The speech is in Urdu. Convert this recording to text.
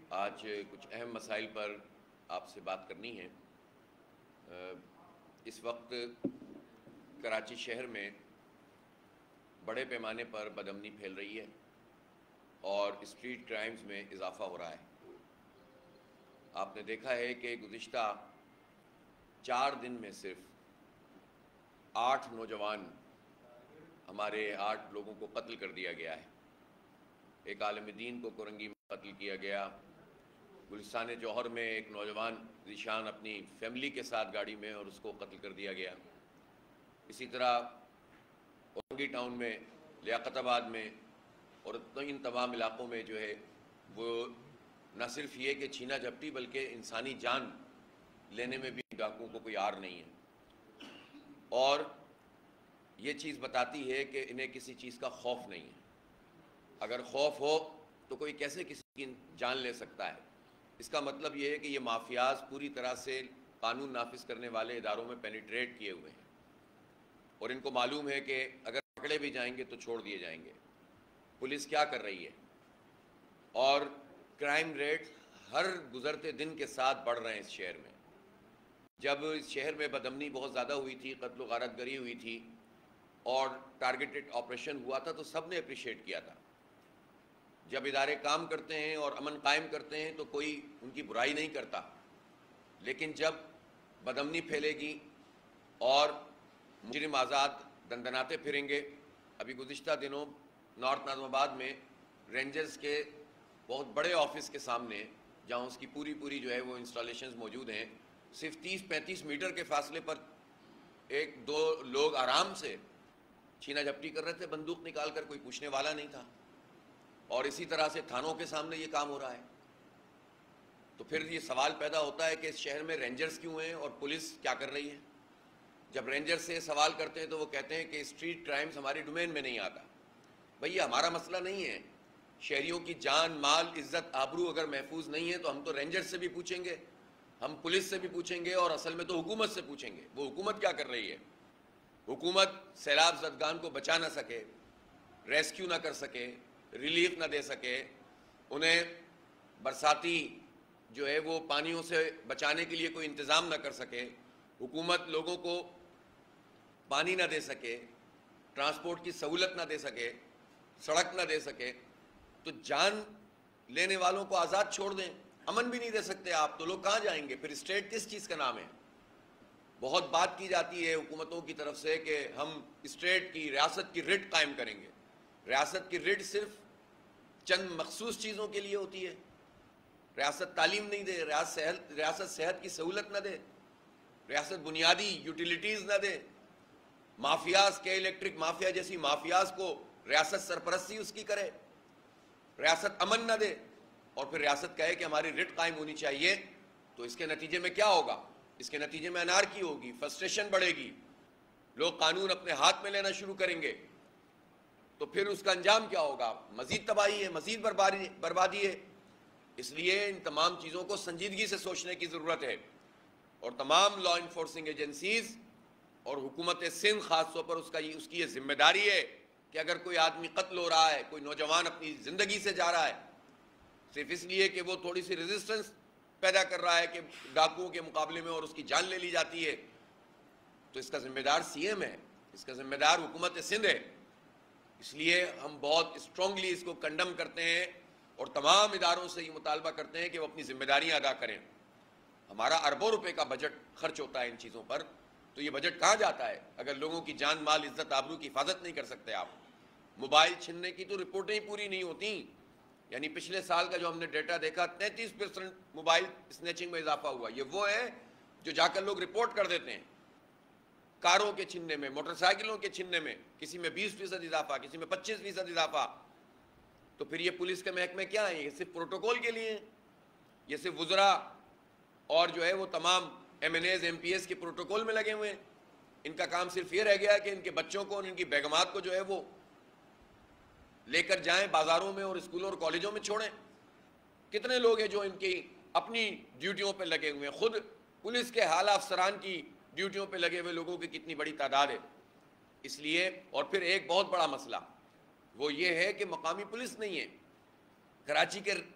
آج کچھ اہم مسائل پر آپ سے بات کرنی ہے۔ اس وقت کراچی شہر میں بڑے پیمانے پر بدامنی پھیل رہی ہے اور اسٹریٹ کرائمز میں اضافہ ہو رہا ہے۔ آپ نے دیکھا ہے کہ گزشتہ 4 دن میں صرف 8 نوجوان ہمارے 8 لوگوں کو قتل کر دیا گیا ہے۔ ایک عالم دین کو کورنگی میں قتل کیا گیا۔ گلستان جوہر میں ایک نوجوان ذیشان اپنی فیملی کے ساتھ گاڑی میں اور اس کو قتل کر دیا گیا۔ اسی طرح اورنگی ٹاؤن میں، لیاقت آباد میں اور ان تمام علاقوں میں جو ہے وہ نہ صرف یہ کہ چھینا جھپٹی بلکہ انسانی جان لینے میں بھی ڈاکوؤں کو کوئی آر نہیں ہے، اور یہ چیز بتاتی ہے کہ انہیں کسی چیز کا خوف نہیں ہے۔ اگر خوف ہو تو کوئی کیسے کسی کی جان لے سکتا ہے؟ اس کا مطلب یہ ہے کہ یہ مافیاز پوری طرح سے قانون نافذ کرنے والے اداروں میں پینیٹریٹ کیے ہوئے ہیں، اور ان کو معلوم ہے کہ اگر پکڑے بھی جائیں گے تو چھوڑ دیے جائیں گے۔ پولیس کیا کر رہی ہے؟ اور کرائم ریٹ ہر گزرتے دن کے ساتھ بڑھ رہے ہیں اس شہر میں۔ جب اس شہر میں بدامنی بہت زیادہ ہوئی تھی، قتل و غارت گری ہوئی تھی اور ٹارگیٹڈ آپریشن ہوا تھا تو سب نے اپریشیٹ کیا تھا۔ جب ادارے کام کرتے ہیں اور امن قائم کرتے ہیں تو کوئی ان کی برائی نہیں کرتا، لیکن جب بدامنی پھیلے گی اور مجرم آزاد دندناتے پھریں گے۔ ابھی گزشتہ دنوں نارتھ ناظم آباد میں رینجرز کے بہت بڑے آفس کے سامنے، جہاں اس کی پوری جو ہے وہ انسٹالیشنز موجود ہیں، صرف 30-35 میٹر کے فاصلے پر 1-2 لوگ آرام سے چھینا جھپٹی کر رہے تھے، بندوق نکال کر، کوئی پوچھنے والا نہیں تھا۔ اور اسی طرح سے تھانوں کے سامنے یہ کام ہو رہا ہے۔ تو پھر یہ سوال پیدا ہوتا ہے کہ اس شہر میں رینجرز کیوں ہیں اور پولیس کیا کر رہی ہے؟ جب رینجر سے سوال کرتے ہیں تو وہ کہتے ہیں کہ اسٹریٹ کرائمز ہماری ڈومین میں نہیں آتا۔ بھئی یہ ہمارا مسئلہ نہیں ہے۔ شہریوں کی جان، مال، عزت، آبرو اگر محفوظ نہیں ہے تو ہم تو رینجر سے بھی پوچھیں گے، ہم پولیس سے بھی پوچھیں گے، اور اصل میں تو حکومت سے پوچھیں گے۔ وہ حکومت کیا کر رہی ہے؟ حکومت سیلاب زدگان کو بچا نہ سکے، ریسکیو نہ کر سکے، ریلیف نہ دے سکے، انہیں برساتی جو ہے وہ پانیوں سے بچانے کے لیے کوئی انتظام نہ کر سکے، حکومت لوگوں کو پانی نہ دے سکے، ٹرانسپورٹ کی سہولت نہ دے سکے، سڑک نہ دے سکے، تو جان لینے والوں کو آزاد چھوڑ دیں، امن بھی نہیں دے سکتے آپ، تو لوگ کہاں جائیں گے؟ پھر اسٹیٹ کس چیز کا نام ہے؟ بہت بات کی جاتی ہے حکومتوں کی طرف سے کہ ہم اسٹیٹ کی، ریاست کی رٹ قائم کریں گے۔ ریاست کی رٹ صرف چند مخصوص چیزوں کے لیے ہوتی ہے۔ ریاست تعلیم نہیں دے، ریاست صحت کی سہولت نہ دے، ریاست بنیادی یوٹیلیٹیز نہ دے، مافیاز کے الیکٹرک مافیا جیسی مافیاز کو ریاست سرپرستی اس کی کرے، ریاست امن نہ دے، اور پھر ریاست کہے کہ ہماری رٹ قائم ہونی چاہیے، تو اس کے نتیجے میں کیا ہوگا؟ اس کے نتیجے میں انارکی ہوگی، فرسٹریشن بڑھے گی، لوگ قانون اپنے ہاتھ میں لینا شروع کریں گے، تو پھر اس کا انجام کیا ہوگا؟ مزید تباہی ہے، مزید بربادی ہے۔ اس لیے ان تمام چیزوں کو سنجیدگی سے سوچنے کی ضرورت ہے، اور تمام لا انفورسنگ ایجنسیز اور حکومت سندھ خاص طور پر اس کی یہ ذمہ داری ہے کہ اگر کوئی آدمی قتل ہو رہا ہے، کوئی نوجوان اپنی زندگی سے جا رہا ہے صرف اس لیے کہ وہ تھوڑی سی ریزسٹنس پیدا کر رہا ہے کہ ڈاکوؤں کے مقابلے میں، اور اس کی جان لے لی جاتی ہے، تو اس کا ذمہ دار سی ایم ہے، اس کا ذمہ دار حکومت سندھ ہے۔ اس لیے ہم بہت اسٹرانگلی اس کو کنڈم کرتے ہیں اور تمام اداروں سے یہ مطالبہ کرتے ہیں کہ وہ اپنی ذمہ داریاں ادا کریں۔ ہمارا اربوں روپے کا بجٹ خرچ ہوتا ہے ان چیزوں پر، تو یہ بجٹ کہاں جاتا ہے اگر لوگوں کی جان، مال، عزت، آبرو کی حفاظت نہیں کر سکتے آپ؟ موبائل چھیننے کی تو رپورٹیں ہی پوری نہیں ہوتی، یعنی پچھلے سال کا جو ہم نے ڈیٹا دیکھا 33% موبائل اسنیچنگ میں اضافہ ہوا۔ یہ وہ ہے جو جا کر لوگ رپورٹ کر دیتے ہیں۔ کاروں کے چھیننے میں، موٹر سائیکلوں کے چھیننے میں کسی میں 20% اضافہ، کسی میں 25% اضافہ۔ تو پھر یہ پولیس کے محکمے کیا ہیں؟ یہ صرف پروٹوکول کے لیے ہیں، یہ صرف وزراء اور جو ہے وہ تمام M N As, M P S کے پروٹوکول میں لگے ہوئے ہیں۔ ان کا کام صرف یہ رہ گیا ہے کہ ان کے بچوں کو اور ان کی بیگمات کو جو ہے وہ لے کر جائیں بازاروں میں اور اسکولوں اور کالجوں میں چھوڑیں۔ کتنے لوگ ہیں جو ان کی اپنی ڈیوٹیوں پہ لگے ہوئے ہیں، خود پولیس کے اعلیٰ افسران کی ڈیوٹیوں پہ لگے ہوئے لوگوں کی کتنی بڑی تعداد ہے۔ اس لیے، اور پھر ایک بہت بڑا مسئلہ وہ یہ ہے کہ مقامی پولیس نہیں ہے۔ کراچی کے